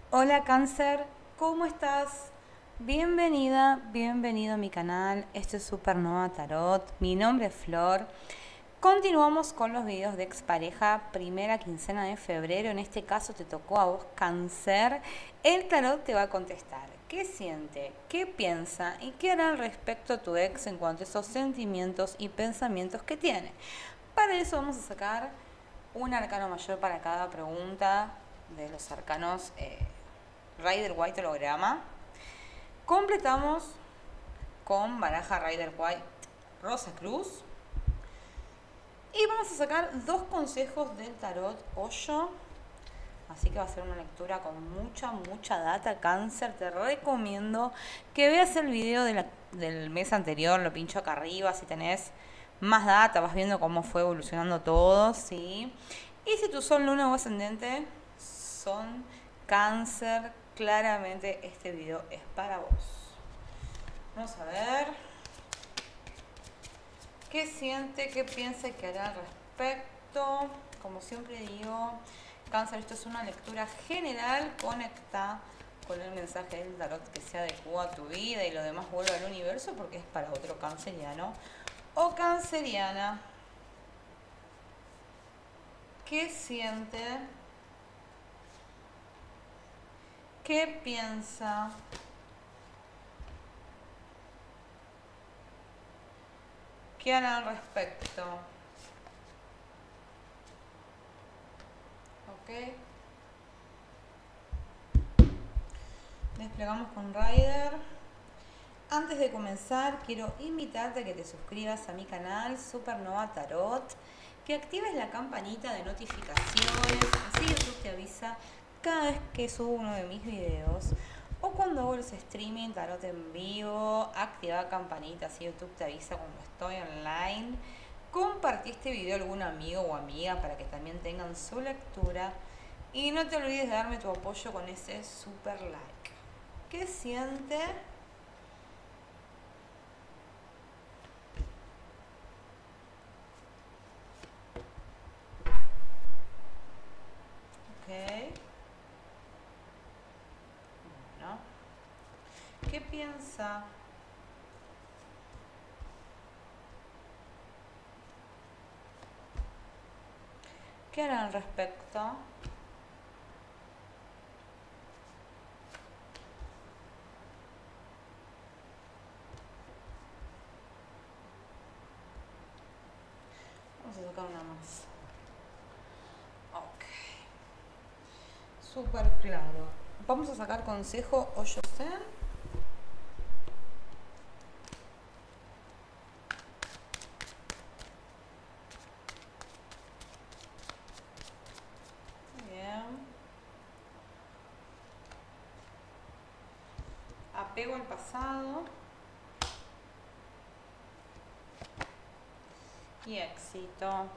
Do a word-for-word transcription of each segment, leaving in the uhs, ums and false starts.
Hola Cáncer, ¿cómo estás? Bienvenida, bienvenido a mi canal. Este es Supernova Tarot. Mi nombre es Flor. Continuamos con los videos de expareja, primera quincena de febrero. En este caso te tocó a vos, Cáncer. El tarot te va a contestar qué siente, qué piensa y qué hará al respecto tu ex en cuanto a esos sentimientos y pensamientos que tiene. Para eso vamos a sacar un arcano mayor para cada pregunta de los arcanos eh, Rider White holograma. Completamos con baraja Rider White Rosa Cruz. Y vamos a sacar dos consejos del tarot Hoyo. Así que va a ser una lectura con mucha, mucha data. Cáncer, te recomiendo que veas el video de la, del mes anterior. Lo pincho acá arriba. Si tenés más data, vas viendo cómo fue evolucionando todo, ¿sí? Y si tu sol, luna o ascendente son Cáncer, claramente este video es para vos. Vamos a ver qué siente, qué piensa y qué hará al respecto. Como siempre digo, Cáncer, esto es una lectura general. Conecta con el mensaje del tarot que se adecua a tu vida y lo demás vuelve al universo porque es para otro canceriano o canceriana. ¿Qué siente? ¿Qué piensa? ¿Qué hará al respecto? Ok. Desplegamos con Rider. Antes de comenzar, quiero invitarte a que te suscribas a mi canal Supernova Tarot, que actives la campanita de notificaciones, así YouTube te avisa cada vez que subo uno de mis videos. O cuando hago los streaming tarot en vivo, activa la campanita, así YouTube te avisa cuando estoy online. Compartí este video a algún amigo o amiga para que también tengan su lectura. Y no te olvides de darme tu apoyo con ese super like. ¿Qué siente? Ok. Bueno. ¿Qué piensa? ¿Qué hará al respecto? Vamos a sacar una más. Ok. Súper claro. Vamos a sacar consejo Oyosen. Bien. Apego al pasado. Y éxito.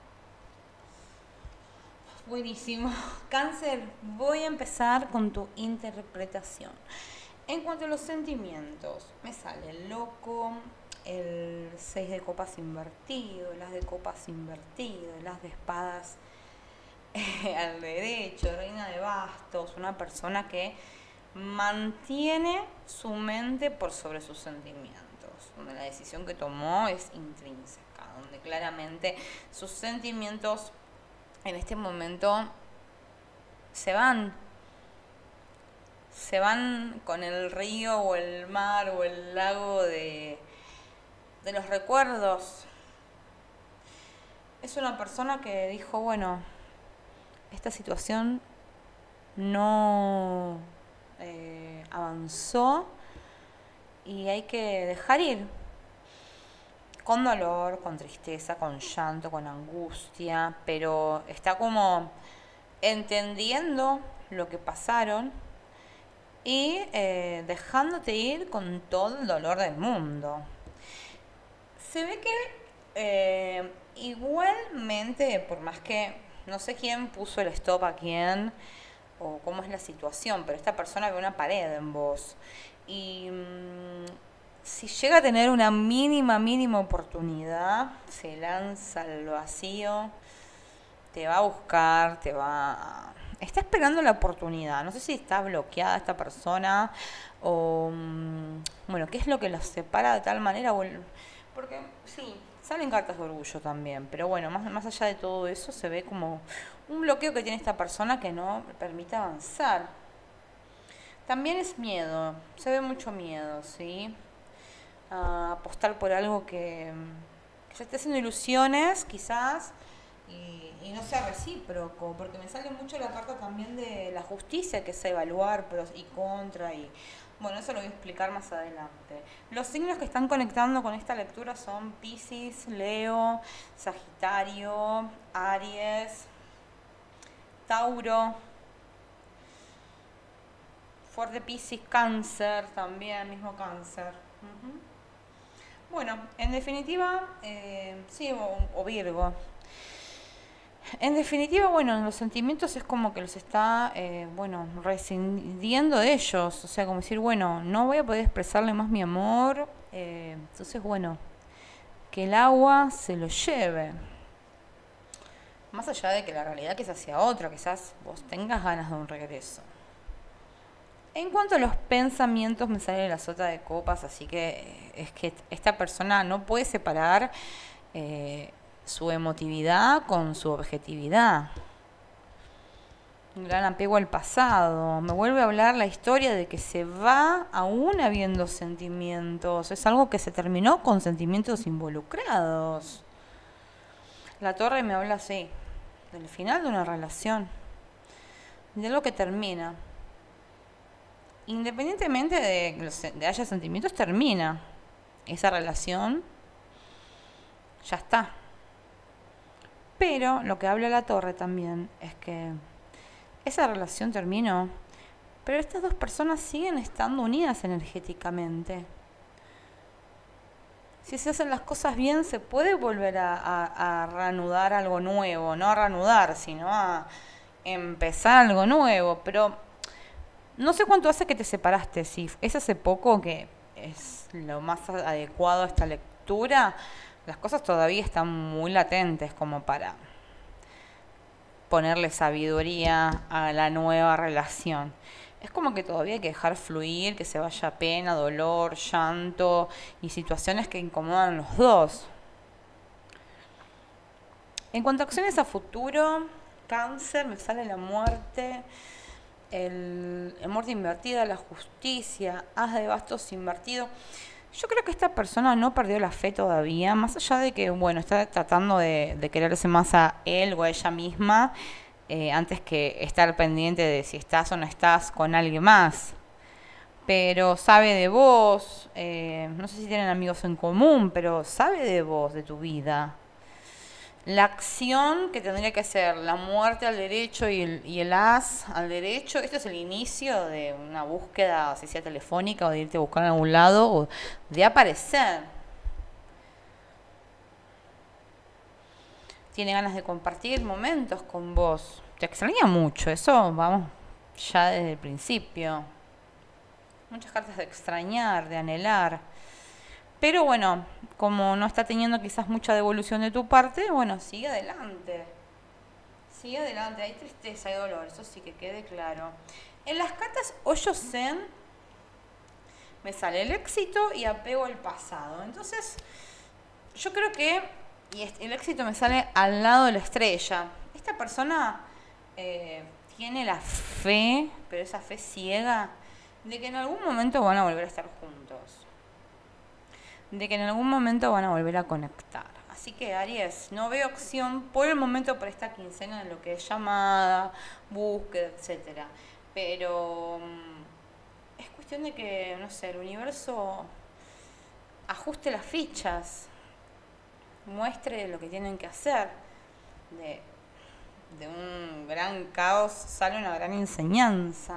Buenísimo. Cáncer, voy a empezar con tu interpretación. En cuanto a los sentimientos, me sale el loco, el seis de copas invertido, las de copas invertido, las de espadas eh, al derecho, reina de bastos, una persona que mantiene su mente por sobre sus sentimientos, donde la decisión que tomó es intrínseca, donde claramente sus sentimientos en este momento se van, se van con el río o el mar o el lago de, de los recuerdos. Es una persona que dijo, bueno, esta situación no eh, avanzó y hay que dejar ir. Con dolor, con tristeza, con llanto, con angustia, pero está como entendiendo lo que pasaron y eh, dejándote ir con todo el dolor del mundo. Se ve que eh, igualmente, por más que no sé quién puso el stop a quién o cómo es la situación, pero esta persona ve una pared en vos. Y mmm, si llega a tener una mínima, mínima oportunidad, se lanza al vacío, te va a buscar, te va está esperando la oportunidad. No sé si está bloqueada esta persona o, mm, bueno, qué es lo que los separa de tal manera. Porque sí, salen cartas de orgullo también, pero bueno, más, más allá de todo eso se ve como un bloqueo que tiene esta persona que no permite avanzar. También es miedo, se ve mucho miedo, ¿sí? A apostar por algo que, que se esté haciendo ilusiones, quizás, y, y no sea recíproco, porque me sale mucho la carta también de la justicia, que es evaluar pros y contra, y bueno, eso lo voy a explicar más adelante. Los signos que están conectando con esta lectura son Piscis, Leo, Sagitario, Aries, Tauro, fuerte Piscis, Cáncer también, mismo Cáncer. Uh-huh. Bueno, en definitiva, eh, sí, o, o Virgo. En definitiva, bueno, los sentimientos es como que los está, eh, bueno, rescindiendo de ellos. O sea, como decir, bueno, no voy a poder expresarle más mi amor. Eh, entonces, bueno, que el agua se lo lleve. Más allá de que la realidad quizás sea otra, quizás vos tengas ganas de un regreso. En cuanto a los pensamientos, me sale la sota de copas, así que es que esta persona no puede separar eh, su emotividad con su objetividad. Un gran apego al pasado. Me vuelve a hablar la historia de que se va aún habiendo sentimientos. Es algo que se terminó con sentimientos involucrados. La torre me habla así, del final de una relación, de lo que termina. Independientemente de que haya sentimientos, termina. Esa relación ya está. Pero lo que habla la torre también es que esa relación terminó, pero estas dos personas siguen estando unidas energéticamente. Si se hacen las cosas bien, se puede volver a, a, a reanudar algo nuevo. No a reanudar, sino a empezar algo nuevo. Pero no sé cuánto hace que te separaste. Si es hace poco, que es lo más adecuado a esta lectura, las cosas todavía están muy latentes como para ponerle sabiduría a la nueva relación. Es como que todavía hay que dejar fluir, que se vaya pena, dolor, llanto y situaciones que incomodan a los dos. En cuanto a acciones a futuro, Cáncer, me sale la muerte, el, el muerte invertida, la justicia, as de bastos invertido. Yo creo que esta persona no perdió la fe todavía, más allá de que, bueno, está tratando de, de quererse más a él o a ella misma, eh, antes que estar pendiente de si estás o no estás con alguien más. Pero sabe de vos, eh, no sé si tienen amigos en común, pero sabe de vos, de tu vida. La acción que tendría que ser la muerte al derecho y el, y el as al derecho, esto es el inicio de una búsqueda, si sea telefónica o de irte a buscar en algún lado o de aparecer. Tiene ganas de compartir momentos con vos. Te extraña mucho, eso vamos ya desde el principio. Muchas cartas de extrañar, de anhelar. Pero bueno, como no está teniendo quizás mucha devolución de tu parte, bueno, sigue adelante. Sigue adelante, hay tristeza, hay dolor, eso sí que quede claro. En las cartas Hoyo Zen me sale el éxito y apego al pasado. Entonces, yo creo que y el éxito me sale al lado de la estrella. Esta persona eh, tiene la fe, pero esa fe ciega, de que en algún momento van a volver a estar juntos. De que en algún momento van a volver a conectar. Así que Aries, no veo opción por el momento para esta quincena en lo que es llamada, búsqueda, etcétera. Pero es cuestión de que, no sé, el universo ajuste las fichas, muestre lo que tienen que hacer. De, de un gran caos sale una gran enseñanza.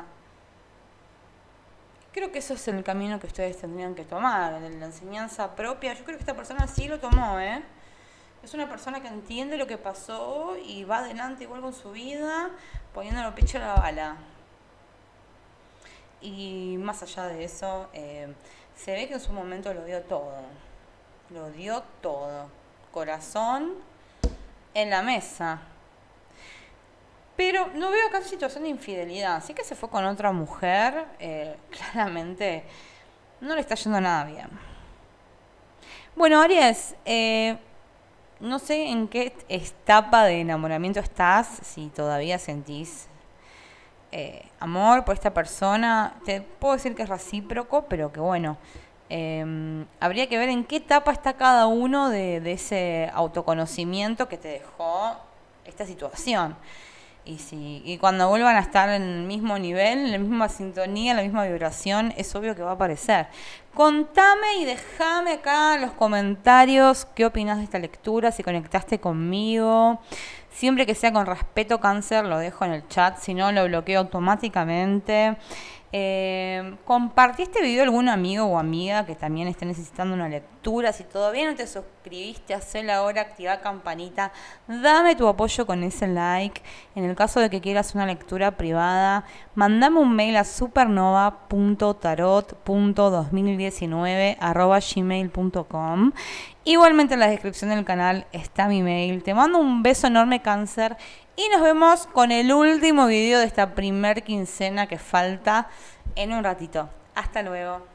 Creo que eso es el camino que ustedes tendrían que tomar, de la enseñanza propia. Yo creo que esta persona sí lo tomó, ¿eh? Es una persona que entiende lo que pasó y va adelante igual con su vida, poniéndole el pecho a la bala. Y más allá de eso, eh, se ve que en su momento lo dio todo. Lo dio todo. Corazón en la mesa. Pero no veo acá situación de infidelidad. Así que se fue con otra mujer. Eh, claramente no le está yendo nada bien. Bueno, Aries, eh, no sé en qué etapa de enamoramiento estás. Si todavía sentís eh, amor por esta persona. Te puedo decir que es recíproco, pero que bueno. Eh, habría que ver en qué etapa está cada uno de, de ese autoconocimiento que te dejó esta situación. Y, si, y cuando vuelvan a estar en el mismo nivel, en la misma sintonía, en la misma vibración, es obvio que va a aparecer. Contame y déjame acá en los comentarios qué opinás de esta lectura, si conectaste conmigo. Siempre que sea con respeto, Cáncer, lo dejo en el chat, si no lo bloqueo automáticamente. Eh, compartí este video a algún amigo o amiga que también esté necesitando una lectura. Si todavía no te suscribiste, hacelo ahora, activa campanita, dame tu apoyo con ese like. En el caso de que quieras una lectura privada, mandame un mail a supernova punto tarot punto dos mil diecinueve arroba gmail punto com. Igualmente en la descripción del canal está mi mail. Te mando un beso enorme, Cáncer. Y nos vemos con el último video de esta primer quincena que falta en un ratito. Hasta luego.